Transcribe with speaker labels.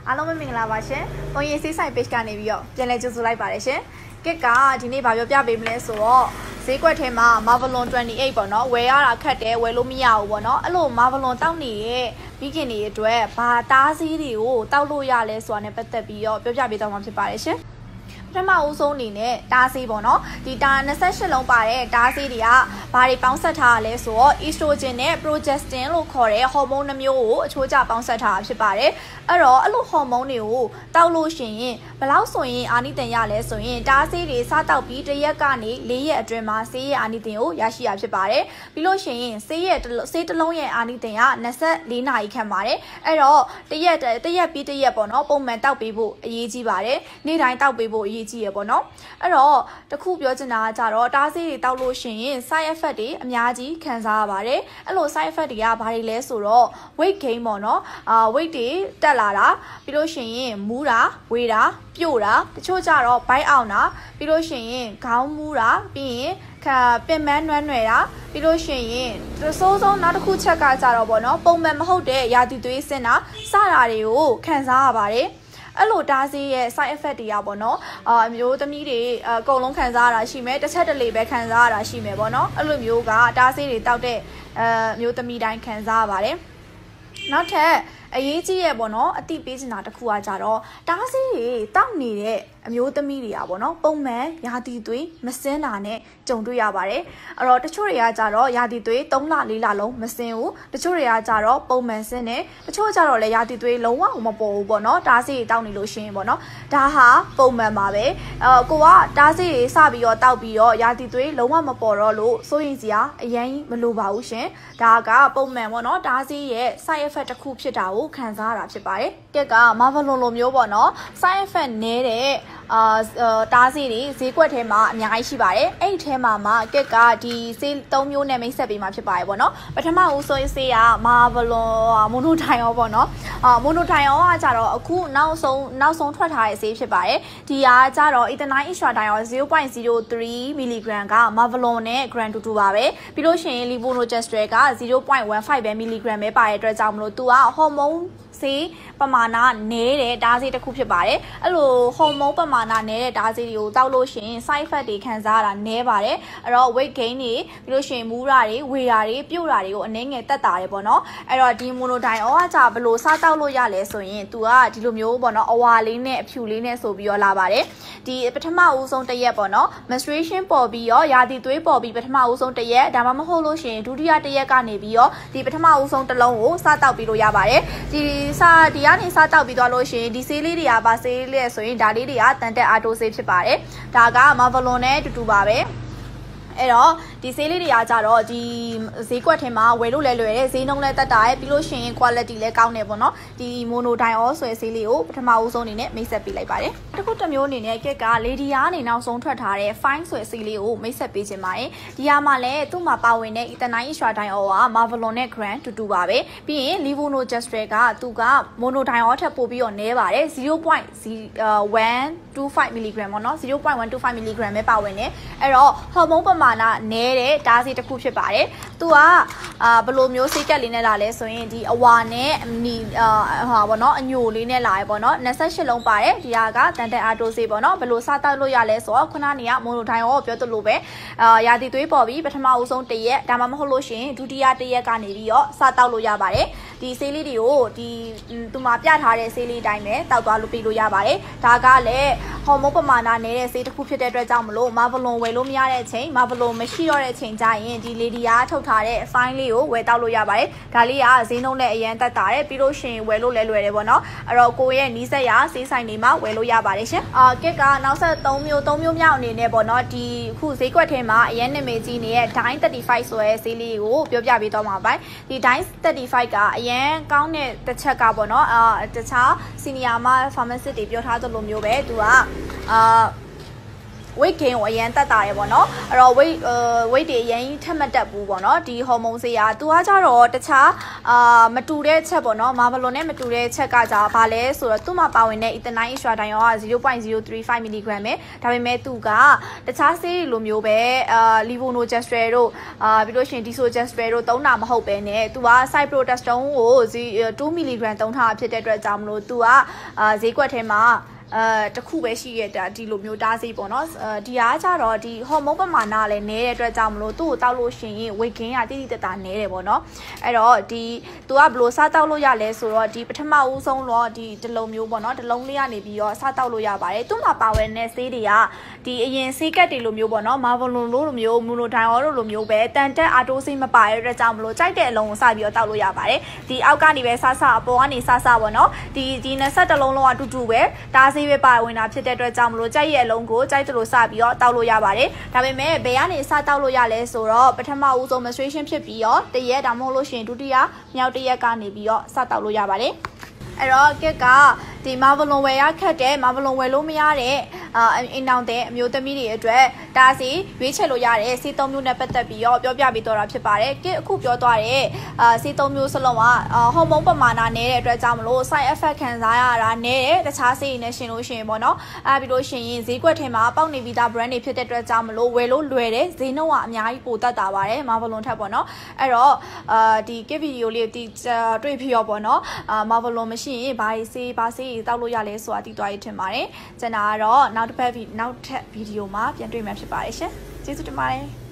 Speaker 1: အားလုံးပဲမင်္ဂလာပါရှင်။ပုံရင်ဆေးဆိုင် page ကနေပြီးတော့ပြန်လည်ကြိုဆိုလိုက်ပါတယ်ရှင်။ကစ်ကဒီနေ့ဗာပြောပြပေးမလဲဆိုတော့ဈေးကွက်ထဲမှာ Marvelon 28ပေါ့နော်ဝယ်ရတာခက်တယ်ဝယ်လို့မရဘူးပေါ့နော်အဲ့လို Marvelon တောက်နေတဲ့ပြီးခင်တွေအတွက်ဘာတားဆီးတွေကိုတောက်လို့ရလဲဆိုတာနဲ့ပတ်သက်ပြီးတော့ပြောပြပေးသွားမှာဖြစ်ပါတယ်ရှင်။ပထမအဆုံးအနေနဲ့တားဆီးပေါ့နော်ဒီတာ28လုံးပါတဲ့တားဆီးတွေကဘာတွေပေါင်းဆက်ထားရလဲဆိုတော့ estrogen နဲ့ progestin လို့ခေါ်တဲ့ဟော်မုန်းနှမျိုးကိုအချိုးကျပေါင်းဆက်ထားတာဖြစ်ပါတယ်အဲ့တော့အဲ့လိုဟော်မုန်းတွေကိုတောက်လို့ရှိရင်ဘယ်လောက်ဆိုရင်အာနိသင်ရလဲဆိုရင်တားဆီးတွေစားတောက်ပြီး1ရက်ကနေ4ရက်အတွင်းမှာဆေးရဲ့အာနိသင်ကိုရရှိရဖြစ်ပါတယ်ပြီးလို့ရှိရင်ဆေးတစ်လုံးရဲ့အာနိသင်က24နာရီခန့်ပါတယ်အဲ့တော့1ရက်ပြီး1ရက်ပေါ့နော်ပုံမှန်တောက်ပေးဖို့အရေးကြီးပါတယ်နေ့တိုင်းတောက်ပေးဖို့အရေးကြီးရပေါ့နော်အဲ့တော့တခုပြောချင်တာကကြတော့တားဆီးတွေတောက်လို့ရှိရင် side effect တွေအများကြီးခံစားရပါတယ်အဲ့လို side effect တွေကဘာတွေလဲဆိုတော့ weight gain ပေါ့နော်weight တွေတက်လာတာပြီးလို့ရှိရင်မူးတာဝေးတာပြို့တာတချို့ကြတော့ဘိုက်အောင်တာပြီးလို့ရှိရင်ခေါင်းမူးတာပြီးရင်ပင်မနွမ်းနယ်တာပြီးလို့ရှိရင်စိုးစိုးနောက်တစ်ခုချက်ကကြတော့ပေါ့နော်ပုံမှန်မဟုတ်တဲ့ရာသီသွေးစင်တာစတာတွေကိုခံစားရပါတယ်အဲ့လိုတားဆီးရဲ့ side effect တွေကပေါ့နော်အမျိုးသမီးတွေအကုန်လုံးခံစားရတာရှိမယ်တစ်ချက်တလေပဲခံစားရတာရှိမယ်ပေါ့နော်အဲ့လိုမျိုးကတားဆီးတွေတောက်တဲ့မျိုးသမီးတိုင်းခံစားရပါတယ်နောက်ထပ်အရေးကြီးရပေါ့နော်အတိပေးချင်တာတစ်ခုကကြတော့တားဆီးတွေတောက်နေတဲ့အမျိုးသမီးတွေကပေါ့နော်ပုံမှန်ရာသီသွေးမစင်းတာနဲ့ကြုံတွေ့ရပါတယ်အဲ့တော့တချို့တွေကကြတော့ရာသီသွေး3လ4လလုံးမစင်းဘူးတချို့တွေကကြတော့ပုံမှန်စင်းတယ်တချို့ကြတော့လည်းရာသီသွေးလုံးဝမပေါ်ဘူးပေါ့နော်တားဆီးတွေတောက်နေလို့ရှိရင်ပေါ့နော်ဒါဟာပုံမှန်ပါပဲကိုကတားဆီးတွေစပြီးတော့တောက်ပြီးတော့ရာသီသွေးလုံးဝမပေါ်တော့လို့စိုးရိမ်စရာအရင်မလိုပါဘူးရှင်ဒါကပုံမှန်ပေါ့နော်တားဆီးရဲ့ side effect တစ်ခုဖြစ်တာကိုခံစားရတာဖြစ်ပါတယ်ကက်က Marvelon လိုမျိုးပေါ့နော် side effect နည်းတဲ့တားဆီးတွေဈေးကွက်ထဲမှာအများကြီးရှိပါတယ်အဲ့ဒီထဲမှာကက်ကဒီဆေး3မျိုးနဲ့မိတ်ဆက်ပေးမှာဖြစ်ပါတယ်ပေါ့နော်ပထမဦးဆုံးဆေးက Marvelon Monotiol ပေါ့နော်Monotiol ကကြတော့အခုနောက်ဆုံးထွက်ထားတဲ့ဆေးဖြစ်ပါတယ်ဒီကကြတော့ ethanol estradiol 0.03 mg က Marvelon နဲ့ gram တူပါပဲပြီးလို့ရှိရင် levonorgestrel က 0.15 ပဲ mg ပဲပါတဲ့အတွက်ကြောင့်မလို့သူကဟော်မုန်းဆေးပမာဏနည်းတဲ့ဓာတ်ဆေးတစ်ခုဖြစ်ပါတယ်အဲ့လိုဟော်မုန်းပမာဏနည်းတဲ့ဓာတ်ဆေးတွေကိုတောက်လို့ရှိရင် side effect တွေခံစားရတာနည်းပါတယ်အဲ့တော့ weight gain တွေပြီးလို့ရှိရင်မူးတာတွေဝေတာတွေပြုတ်တာတွေကိုအနည်းငယ်တက်တာတယ်ပေါ့နော်အဲ့တော့ဒီ Monotiol ကကြဘလို့စားတောက်လို့ရလဲဆိုရင်သူကဒီလိုမျိုးပေါ့နော်အဝါလေးနဲ့အဖြူလေးနဲ့ဆိုပြီးတော့လာပါတယ်ဒီပထမဦးဆုံးတစ်ရက်ပေါ့နော် menstruation ပေါ်ပြီးရောရာသီသွေးပေါ်ပြီးပထမဦးဆုံးတစ်ရက်ဒါမှမဟုတ်လို့ရှိရင်ဒုတိယတစ်ရက်ကနေပြီးရောဒီပထမဦးဆုံးတစ်လုံးကိုစားတောက်ပြီးလို့ရပါတယ်ဒီကနေစားတောက်ပြီးသွားလို့ရှိရင်ဒီဆေးလေးတွေကပါဆေးလေးဆိုရင်ဒါလေးတွေကတန်တက်အာတိုဆေးဖြစ်ပါတယ်ဒါက Marvelon နဲ့တူပါပဲအဲ့တော့ဒီဆေးလေးတွေကကြတော့ဒီဈေးကွက်ထဲမှာဝယ်လို့လဲလွယ်တယ်ဈေးနှုန်းလဲတက်တာရဲ့ပြီးလို့ရှိရင် quality လဲကောင်းတယ်ပေါ့နော်ဒီ Monotiol ဆိုတဲ့ဆေးလေးကိုပထမဦးဆုံးအနေနဲ့မိတ်ဆက်ပေးလိုက်ပါတယ်တစ်ခုတစ်မျိုးအနေနဲ့ကက်က Lady ကနေနောက်ဆုံးထွက်ထားတဲ့ Fine ဆိုတဲ့ဆေးလေးကိုမိတ်ဆက်ပေးခြင်းပါတယ်ဒီဟာမှာလဲသူ့မှာပါဝင်တဲ့ ethanol estradiol က Marvelon နဲ့ gram တူပါပဲပြီးရင် levonorgestrel ကသူက Monotiol ထက်ပိုပြီးတော့နည်းပါတယ် 0.125 mg ပေါ့နော် 0.125 mg ပဲပါဝင်တယ်အဲ့တော့ဟော်မုန်းပမာဏနည်းတဲ့ဓာတ်ဆေးတစ်ခုဖြစ်ပါတယ်သူကဘယ်လိုမျိုးဆေးကက်လေးနဲ့လာလဲဆိုရင်ဒီအဝါနဲ့ပေါ့နော်အညိုလေးနဲ့လာရပေါ့နော်28လုံးပါတယ်ဒီဟာကတန်တက်အာတိုဆေးပေါ့နော်ဘယ်လိုစားတောက်လို့ရလဲဆိုတော့ခုနကနေက Monotiol ကိုပြောသလိုပဲရာသီသွေးပေါ်ပြီးပထမဦးဆုံးတစ်ရက်ဒါမှမဟုတ်လို့ရှိရင်ဒုတိယတစ်ရက်ကနေပြီးတော့စားတောက်လို့ရပါတယ်ဒီဆေးလေးတွေကိုဒီသူမှာပြထားတဲ့ဆေးလေးတိုင်းပဲတောက်သွားလို့ပြီးလို့ရပါတယ်ဒါကလည်းဟော်မုန်းပမာဏနည်းတဲ့ဆေးတစ်ခုဖြစ်တဲ့အတွက်ကြောင့်မလို့ Marvelon ဝယ်လို့မရတဲ့အချိန် Marvelon မရှိတော့တဲ့အချိန်ကျရင်ဒီ Lady ကထုတ်ထားတဲ့ fine လေးကိုဝယ်တောက်လို့ရပါတယ်ဒါလေးကဈေးနှုန်းနဲ့အရင်တက်တာတယ်ပြီးလို့ရှိရင်ဝယ်လို့လဲလွယ်တယ်ပေါ့နော်အဲ့တော့ကိုရဲ့နီးစပ်ရာဆေးဆိုင်တွေမှာဝယ်လို့ရပါတယ်ရှင်ကက်ကနောက်ဆက်3မျိုးမြောက်အနေနဲ့ပေါ့နော်ဒီခုဈေးကွက်ထဲမှာအရင်နာမည်ကြီးနေတဲ့ Dine 35ဆိုတဲ့ဆေးလေးကိုပြောပြပေးတော့မှာပါဒီ Dine 35ကအရင်ကောင်းတဲ့တစ်ချက်ကပေါ့နော်တခြား senior မှာ pharmacist တွေပြောထားသလိုမျိုးပဲသူက weight gain ကိုအရင်တက်တာရပေါ့နော်အဲ့တော့ weight တွေအရင်ထက်မတက်ဘူးပေါ့နော်ဒီ hormone ဆေးကသူကကြတော့တခြားမတူတဲ့ချက်ပေါ့နော် Marvelon နဲ့မတူတဲ့ချက်ကကြဘာလဲဆိုတော့သူ့မှာပါဝင်တဲ့ ethylene estradiol က 0.035 mg ပဲဒါပေမဲ့သူကတခြားဆေးတွေလိုမျိုးပဲ levonorgestrel တို့ပြီးလို့ရှိရင် desogestrel တို့သုံးတာမဟုတ်ပဲနဲ့သူက cyprotestrone ကို2 mg သုံးထားဖြစ်တဲ့အတွက်ကြောင့်မလို့သူကဈေးကွက်ထဲမှာတခုပဲရှိရတာဒီလိုမျိုးတားစီပေါ့နော်ဒီအားကြတော့ဒီဟော်မုန်းပမာဏလည်းနည်းတဲ့အတွက်ကြောင့်မလို့သူ့ကိုတောက်လို့ရှိရင် weight gain ကတိတိတတ်နည်းတယ်ပေါ့နော်အဲ့တော့ဒီသူကဘယ်လိုစားတောက်လို့ရလဲဆိုတော့ဒီပထမဦးဆုံးတော့ဒီတစ်လုံးမျိုးပေါ့နော်တစ်လုံးလေးကနေပြီးတော့စားတောက်လို့ရပါတယ်သူ့မှာပါဝင်တဲ့ဆေးတွေကဒီအရင်ဆေးကတ်တွေလိုမျိုးပေါ့နော် Marvelon လိုမျိုး Monodiol လိုမျိုးပဲတန်တက်အာတိုဆေးမပါတဲ့အတွက်ကြောင့်မလို့ကြိုက်တဲ့အလုံးကိုစပြီးတော့တောက်လို့ရပါတယ်ဒီအောက်ကနေပဲစားအပေါ်ကနေစားပေါ့နော်ဒီ20လုံးလုံးအတူတူပဲတားဆေးပဲပါဝင်တာဖြစ်တဲ့အတွက်ကြောင့်မလို့ကြိုက်ရဲ့အလုံးကိုကြိုက်သလိုစပြီးတော့တောက်လို့ရပါတယ်ဒါပေမဲ့ဘယ်ကနေစတောက်လို့ရလဲဆိုတော့ပထမဦးဆုံး menstruation ဖြစ်ပြီးတော့တရက်ဒါမှမဟုတ်လို့ရှိရင်ဒုတိယမြောက်တရက်ကနေပြီးတော့စတောက်လို့ရပါတယ်အဲ့တော့ကက်ကဒီ Marvelon ဝယ်ရခက်တဲ့ Marvelon ဝယ်လို့မရတဲ့အင်းအောင်တဲ့အမျိုးသမီးတွေအတွက်ဒါစီရွေးချယ်လို့ရတဲ့ဆေးသုံးမျိုးနဲ့ပတ်သက်ပြီးတော့ပြောပြပေးတော့တာဖြစ်ပါတယ်ကက်အခုပြောသွားတဲ့ဆေးသုံးမျိုးစလုံးကဟော်မုန်းပမာဏနည်းတဲ့အတွက်ကြောင့်မလို့ side effect ခံစားရတာနည်းတဲ့တခြားဆေးတွေနဲ့ရှင်လို့ရှိရင်ပေါ့နော်ပြီးလို့ရှိရင်ဈေးကွက်ထဲမှာပေါက်နေပြီးသား brand တွေဖြစ်တဲ့အတွက်ကြောင့်မလို့ဝယ်လို့လွယ်တယ်ဈေးနှုန်းကအများကြီးပိုတက်တာပါတယ် Marvelon ထက်ပေါ့နော်အဲ့တော့ဒီကက်ဗီဒီယိုလေးတွေ့ပြီးတော့ပေါ့နော်Marvelon မရှိရင်ဘာဆေးတောက်လို့ရလဲဆိုတာသိသွားရထင်ပါတယ်ကျွန်တော်ကတော့နောက်ထပ်ဗီဒီယိုမှာပြန်တွေ့မှာဖြစ်ပါတယ်ရှင်ကျေးဇူးတင်ပါတယ်